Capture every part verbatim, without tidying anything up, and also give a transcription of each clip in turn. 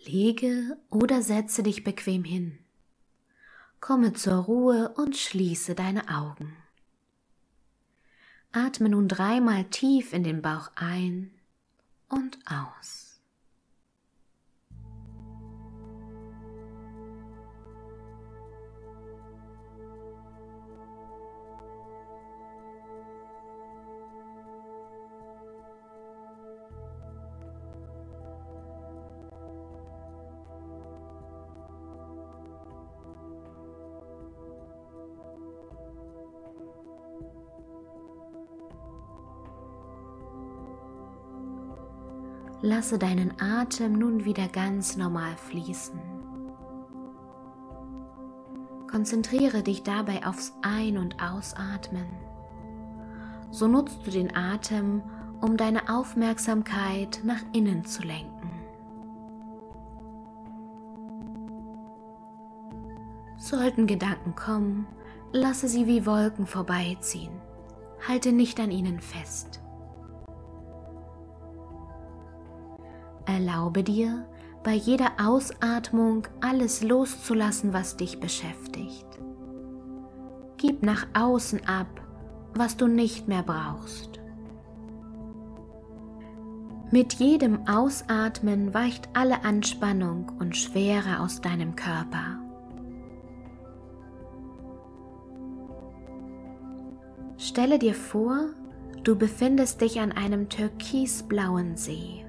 Lege oder setze dich bequem hin. Komme zur Ruhe und schließe deine Augen. Atme nun dreimal tief in den Bauch ein und aus. Lasse deinen Atem nun wieder ganz normal fließen. Konzentriere dich dabei aufs Ein- und Ausatmen. So nutzt du den Atem, um deine Aufmerksamkeit nach innen zu lenken. Sollten Gedanken kommen, lasse sie wie Wolken vorbeiziehen. Halte nicht an ihnen fest. Erlaube dir, bei jeder Ausatmung alles loszulassen, was dich beschäftigt. Gib nach außen ab, was du nicht mehr brauchst. Mit jedem Ausatmen weicht alle Anspannung und Schwere aus deinem Körper. Stelle dir vor, du befindest dich an einem türkisblauen See.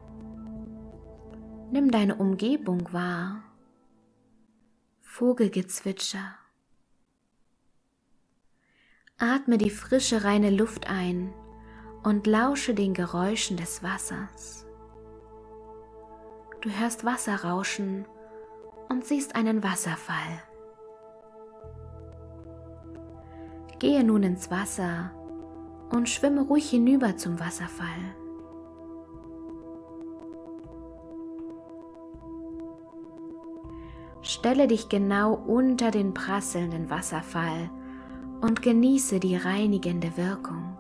Nimm deine Umgebung wahr. Vogelgezwitscher. Atme die frische, reine Luft ein und lausche den Geräuschen des Wassers. Du hörst Wasser rauschen und siehst einen Wasserfall. Gehe nun ins Wasser und schwimme ruhig hinüber zum Wasserfall. Stelle dich genau unter den prasselnden Wasserfall und genieße die reinigende Wirkung.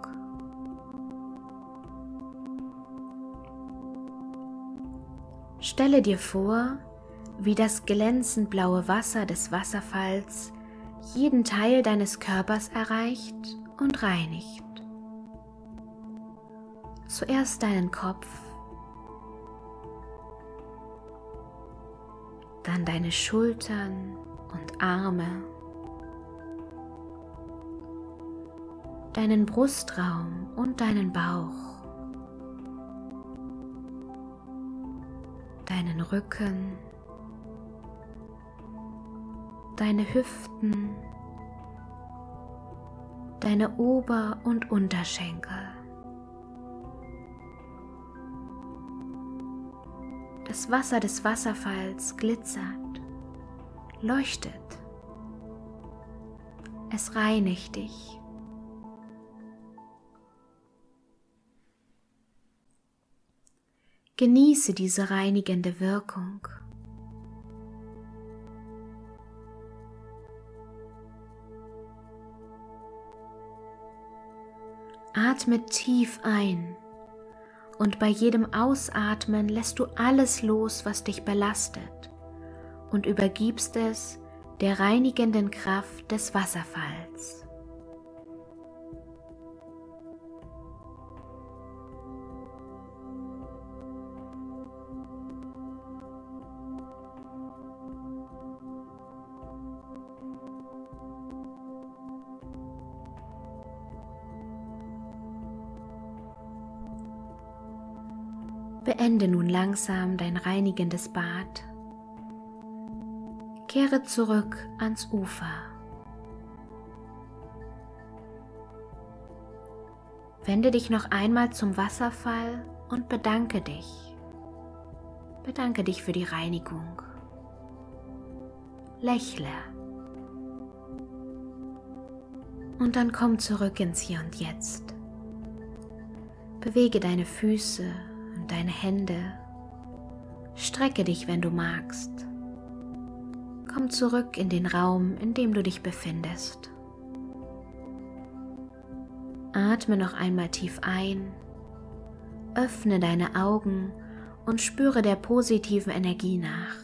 Stelle dir vor, wie das glänzend blaue Wasser des Wasserfalls jeden Teil deines Körpers erreicht und reinigt. Zuerst deinen Kopf, dann deine Schultern und Arme, deinen Brustraum und deinen Bauch, deinen Rücken, deine Hüften, deine Ober- und Unterschenkel. Das Wasser des Wasserfalls glitzert, leuchtet. Es reinigt dich. Genieße diese reinigende Wirkung. Atme tief ein. Und bei jedem Ausatmen lässt du alles los, was dich belastet, und übergibst es der reinigenden Kraft des Wasserfalls. Beende nun langsam dein reinigendes Bad. Kehre zurück ans Ufer. Wende dich noch einmal zum Wasserfall und bedanke dich. Bedanke dich für die Reinigung. Lächle. Und dann komm zurück ins Hier und Jetzt. Bewege deine Füße und deine Hände. Strecke dich, wenn du magst. Komm zurück in den Raum, in dem du dich befindest. Atme noch einmal tief ein, öffne deine Augen und spüre der positiven Energie nach.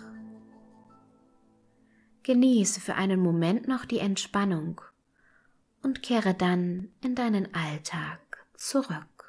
Genieße für einen Moment noch die Entspannung und kehre dann in deinen Alltag zurück.